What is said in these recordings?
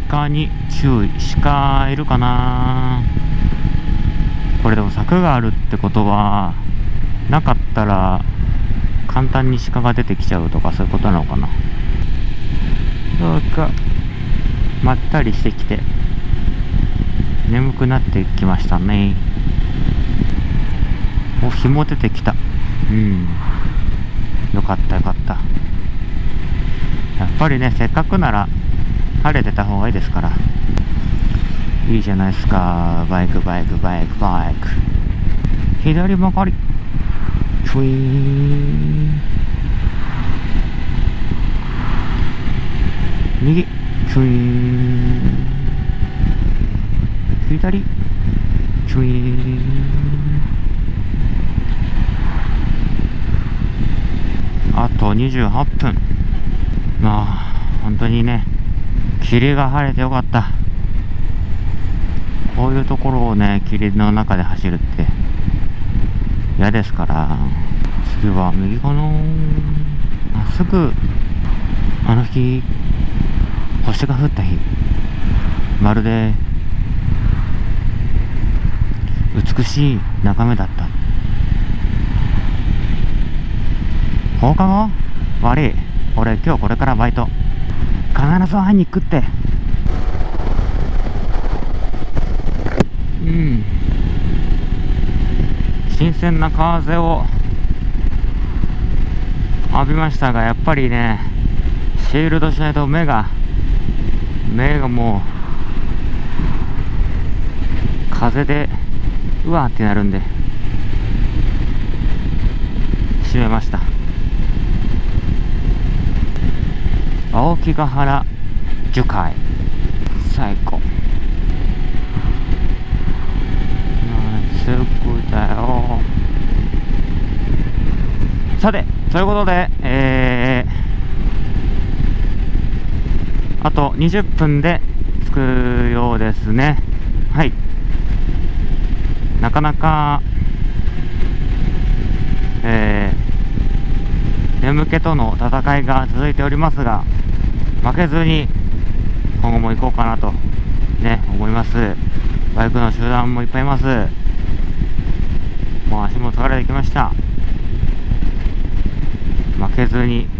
鹿に注意。鹿いるかな。これでも柵があるってことは、なかったら簡単に鹿が出てきちゃうとか、そういうことなのかな。なんかまったりしてきて眠くなってきましたね。お、日も出てきた。よかったよかった。やっぱりね、せっかくなら晴れてた方がいいですから。いいじゃないですか。バイクバイクバイクバイク。左曲がり。チュイーン。右。チュイーン。左。チュイーン。あと28分。まあ本当にね、霧が晴れてよかった。こういうところをね、霧の中で走るって嫌ですから。次は右かな。まっすぐ。あの日星が降った日、まるで美しい眺めだった。放課後悪い、俺今日これからバイト。必ず会いに行くって。新鮮な風を浴びましたが、やっぱりね、シールドしないと目がもう風でうわーってなるんで閉めました。青木ヶ原樹海、最高。すぐだよ。さて、ということで、あと20分で着くようですね。はい。なかなか、眠気との戦いが続いておりますが、負けずに今後も行こうかなとね、思います。バイクの集団もいっぱいいます。もう足も疲れてきました。負けずに、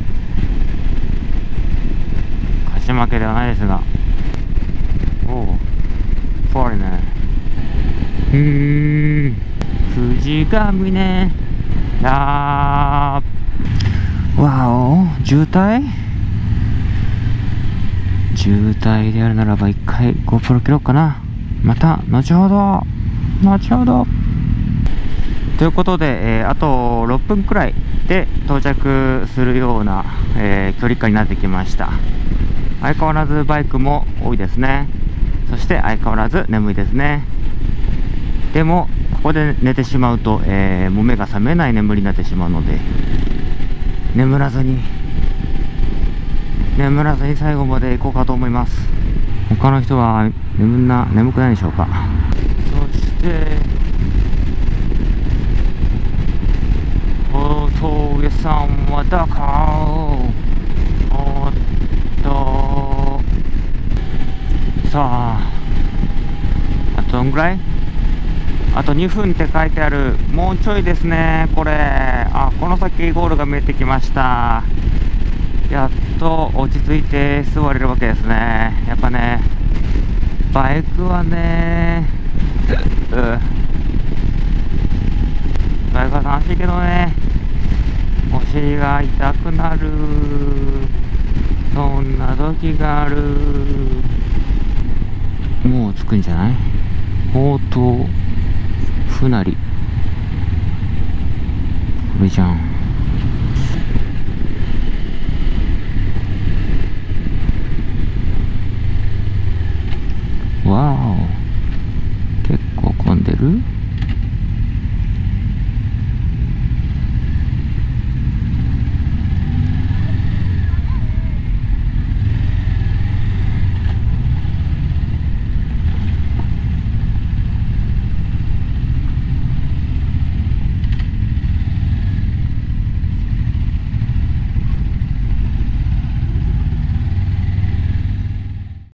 勝ち負けではないですが、おお、フォーリナー。富士ヶ峰だー。わお、渋滞であるならば一回 GoPro 切ろうかな。また後ほど。ということで、あと6分くらいで到着するような、距離感になってきました。相変わらずバイクも多いですね。そして相変わらず眠いですね。でもここで寝てしまうと、もう目が覚めない眠りになってしまうので、眠らずに最後まで行こうかと思います。他の人は眠くないでしょうか。そして峠さんはだかおっと、さあとどんぐらい。あと2分って書いてある。もうちょいですね。これ、この先ゴールが見えてきました。やっと落ち着いて座れるわけですね。やっぱね、バイクはね、バイクは楽しいけどね、お尻が痛くなる、そんな時がある。もう着くんじゃない？ほうとう船り、これじゃん。わ